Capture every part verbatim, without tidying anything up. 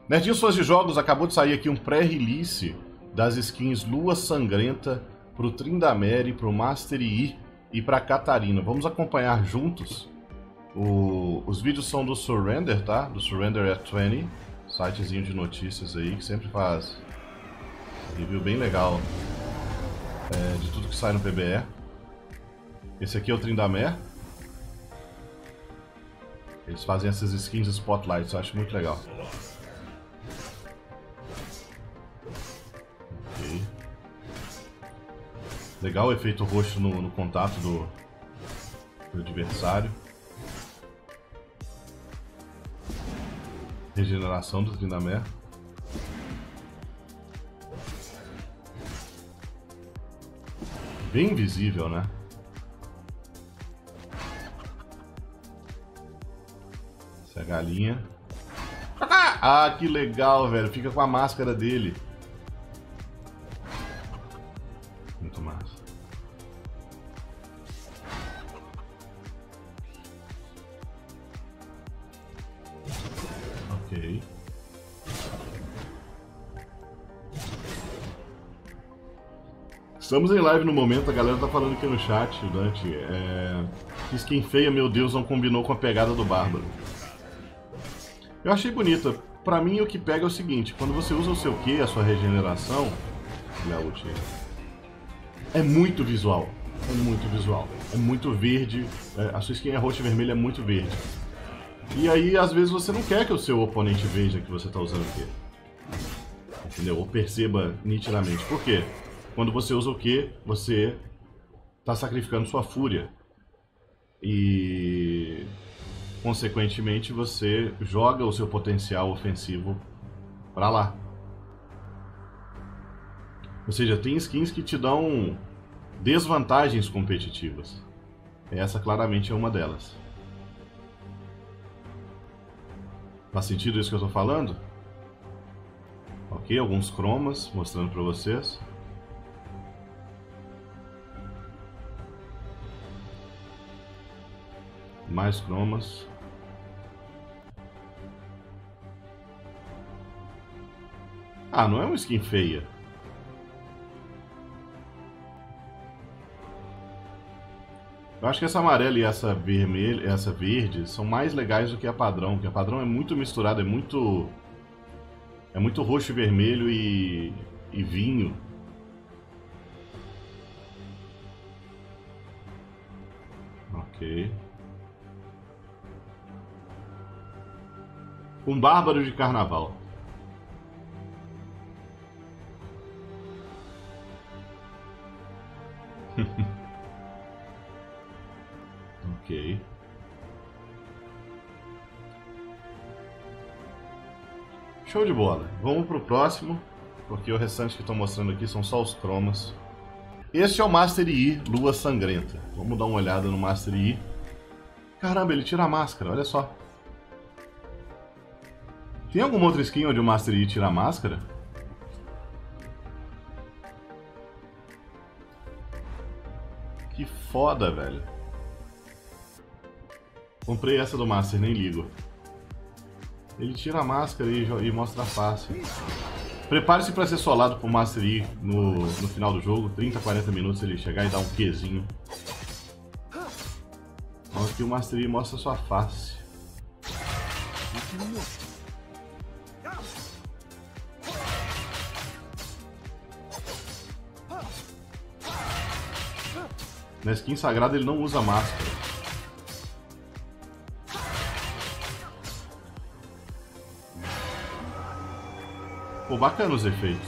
Nerdinhos Fãs de Jogos, acabou de sair aqui um pré-release das skins Lua Sangrenta pro Tryndamere, pro Master Yi e pra Catarina. Vamos acompanhar juntos. O... Os vídeos são do Surrender, tá? Do Surrender at vinte, sitezinho de notícias aí, que sempre faz review bem legal é, de tudo que sai no P B E. Esse aqui é o Tryndamere. Eles fazem essas skins Spotlights, eu acho muito legal. Okay. Legal o efeito roxo no, no contato do, do adversário. Regeneração do Tryndamere. Bem visível, né? Essa é a galinha. Ah, que legal, velho. Fica com a máscara dele. Muito massa. Ok. Estamos em live no momento, a galera tá falando aqui no chat, Dante. É... Que skin feia, meu Deus, não combinou com a pegada do Bárbaro. Eu achei bonita. Pra mim, o que pega é o seguinte: quando você usa o seu Q, a sua regeneração, é muito visual. É muito visual. É muito verde. É, a sua skin é roxa e vermelha, é muito verde. E aí, às vezes, você não quer que o seu oponente veja que você tá usando o Q. Entendeu? Ou perceba nitidamente. Por quê? Quando você usa o Q, você tá sacrificando sua fúria. E... consequentemente, você joga o seu potencial ofensivo pra lá. Ou seja, tem skins que te dão desvantagens competitivas. Essa claramente é uma delas. Faz sentido isso que eu estou falando? Ok, alguns cromas mostrando para vocês. Mais cromas. Ah, não é uma skin feia. Eu acho que essa amarela e essa vermelha, essa verde são mais legais do que a padrão, porque a padrão é muito misturada, é muito é muito roxo e vermelho e, e vinho. Ok. Um bárbaro de carnaval. Ok. Show de bola. Vamos pro próximo, porque o restante que estão mostrando aqui são só os cromas. Este é o Master Yi, Lua Sangrenta. Vamos dar uma olhada no Master Yi. Caramba, ele tira a máscara, olha só. Tem alguma outra skin onde o Master Yi tira a máscara? Que foda, velho. Comprei essa do Master, nem ligo. Ele tira a máscara e, e mostra a face. Prepare-se para ser solado por Master Yi no, no final do jogo. trinta, quarenta minutos ele chegar e dar um Qzinho. Então aqui o Master Yi mostra a sua face. Na skin sagrada ele não usa máscara. Pô, bacana os efeitos.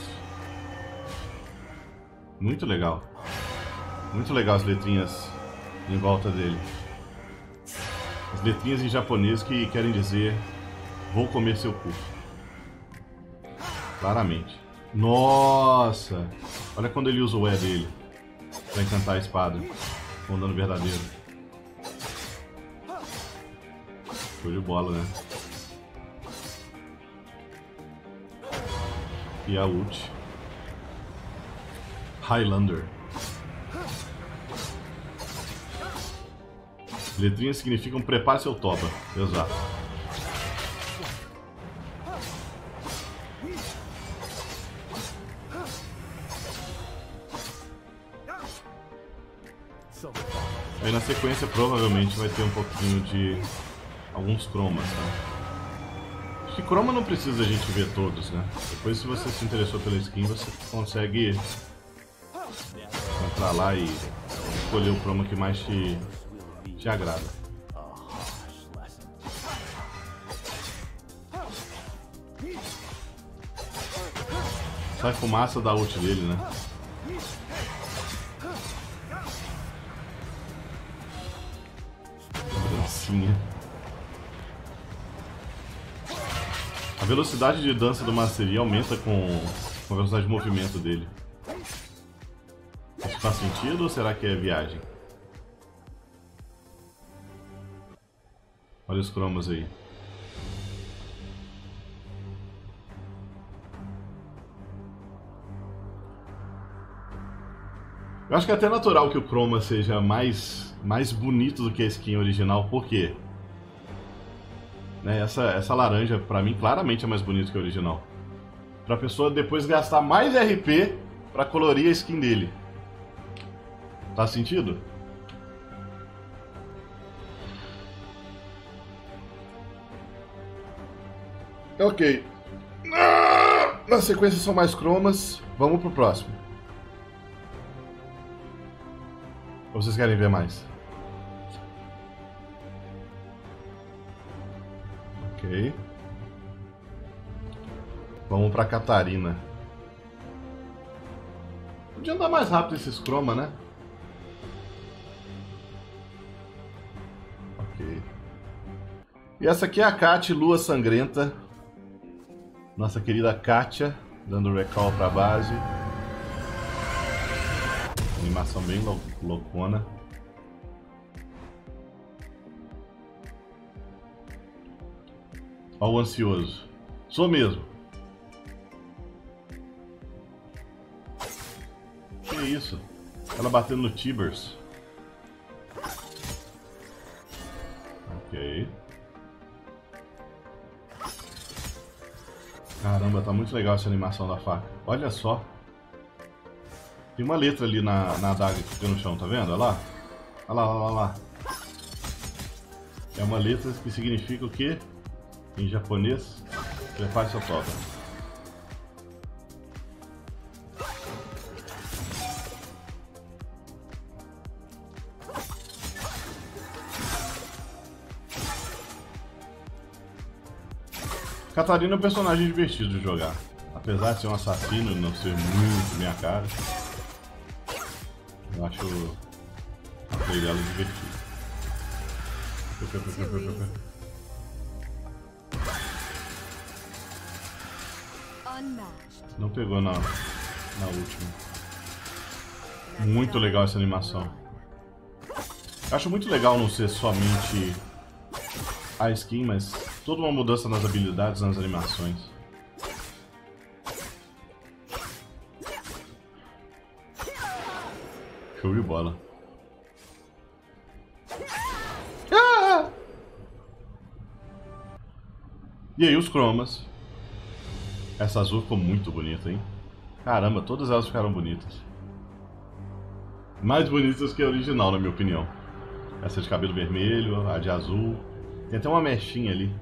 Muito legal. Muito legal as letrinhas em volta dele. As letrinhas em japonês que querem dizer: vou comer seu cu. Claramente. Nossa! Olha quando ele usa o E dele pra encantar a espada com dano verdadeiro. Show de bola, né? E a ult. Highlander. Letrinhas significam prepare seu toba. Exato. Aí na sequência provavelmente vai ter um pouquinho de alguns cromas, né? Acho que croma não precisa a gente ver todos, né? Depois, se você se interessou pela skin, você consegue entrar lá e escolher o croma que mais te, te agrada. Sai fumaça da ult dele, né? Dancinha. A velocidade de dança do Master Yi aumenta com, com a velocidade de movimento dele. Isso faz sentido ou será que é viagem? Olha os cromos aí. Eu acho que é até natural que o chroma seja mais, mais bonito do que a skin original, por quê? Né, essa, essa laranja, pra mim, claramente é mais bonita que a original. Pra pessoa depois gastar mais R P pra colorir a skin dele. Tá sentido? Ok. Na sequência são mais cromas. Vamos pro próximo. Ou vocês querem ver mais? Ok. Vamos pra Catarina. Podia andar mais rápido esses croma, né? Ok. E essa aqui é a Kat, Lua Sangrenta. Nossa querida Katia, dando recall pra base. Animação bem lou loucona. Ó o ansioso. Sou mesmo. Que isso? Ela batendo no Tibers. Ok. Caramba, tá muito legal essa animação da faca. Olha só. Tem uma letra ali na, na adaga que fica no chão, tá vendo? Olha lá. Olha lá, olha lá, olha lá. É uma letra que significa o quê? Em japonês, prepare sua prova. Catarina é um personagem divertido de jogar. Apesar de ser um assassino e não ser muito minha cara, eu acho a play dela divertida. Não pegou na, na última. Muito legal essa animação. Eu acho muito legal não ser somente a skin, mas toda uma mudança nas habilidades, nas animações. Show de bola. Ah! E aí os cromas. Essa azul ficou muito bonita, hein? Caramba, todas elas ficaram bonitas. Mais bonitas que a original, na minha opinião. Essa de cabelo vermelho, a de azul. Tem até uma mechinha ali.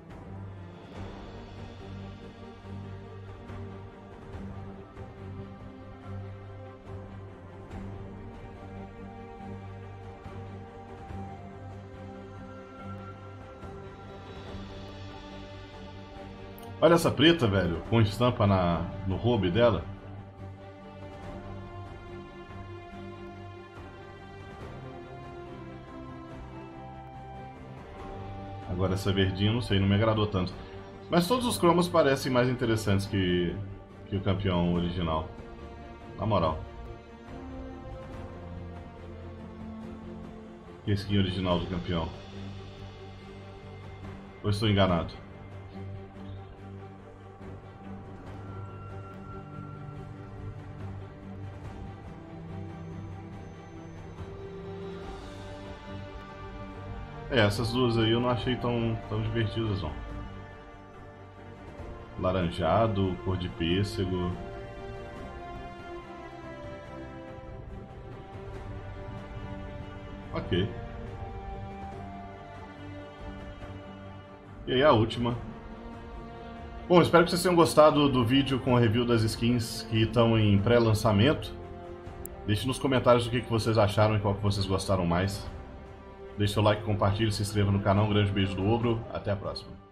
Olha essa preta, velho, com estampa na, no robe dela. Agora essa verdinha, não sei, não me agradou tanto. Mas todos os cromos parecem mais interessantes que, que o campeão original. Na moral. Que a skin original do campeão. Ou estou enganado? É, essas duas aí eu não achei tão, tão divertidas, não. Laranjado, cor de pêssego. Ok. E aí a última. Bom, espero que vocês tenham gostado do vídeo com a review das skins que estão em pré-lançamento. Deixe nos comentários o que vocês acharam e qual que vocês gostaram mais. Deixe seu like, compartilhe, se inscreva no canal. Um grande beijo do Ogro. Até a próxima.